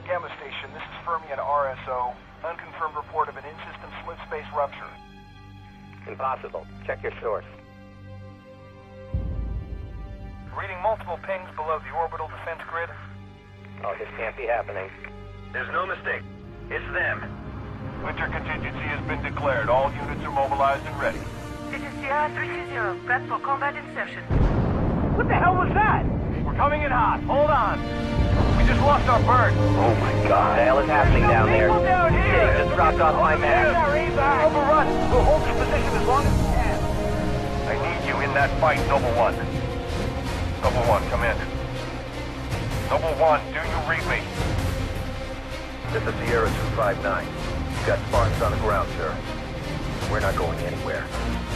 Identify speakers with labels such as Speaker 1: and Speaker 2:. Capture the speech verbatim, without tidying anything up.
Speaker 1: Gamma Station, this is Fermi at R S O. Unconfirmed report of an in-system slip space rupture.
Speaker 2: Impossible. Check your source.
Speaker 1: Reading multiple pings below the orbital defense grid.
Speaker 2: Oh, this can't be happening.
Speaker 3: There's no mistake. It's them.
Speaker 1: Winter contingency has been declared. All units are mobilized and ready.
Speaker 4: This is Sierra three two zero. Prep for combat insertion.
Speaker 1: What the hell was that? We're coming in hot. Hold on. We just lost our bird.
Speaker 2: Oh my god. What the hell is happening down there?
Speaker 1: People down here.
Speaker 2: Yeah, just dropped off my map.
Speaker 1: Overrun. We'll hold this position as long as we can. I need you in that fight, Noble One. Noble One, come in. Noble One, do you read me?
Speaker 3: This is Sierra two five nine. Got Spartans on the ground, sir. We're not going anywhere.